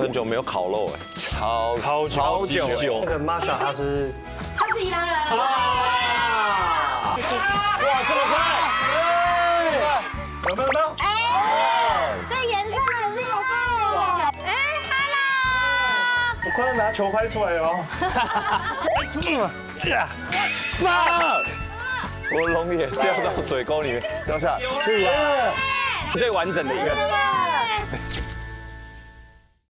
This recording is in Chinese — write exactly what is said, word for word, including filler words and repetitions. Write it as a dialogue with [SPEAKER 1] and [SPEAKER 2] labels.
[SPEAKER 1] 很久没有烤肉哎，超
[SPEAKER 2] 超超久。
[SPEAKER 3] 那个 Masha 他是
[SPEAKER 4] 他是宜兰人。
[SPEAKER 3] 哇，这么快！有没有？有没有？
[SPEAKER 4] 哎，这颜色很厉害。哎 ，Hello。
[SPEAKER 3] 你快点拿球拍出来哦！
[SPEAKER 1] 妈！我的龙眼掉到水沟里面，掉下来，是啊，最完整的一个。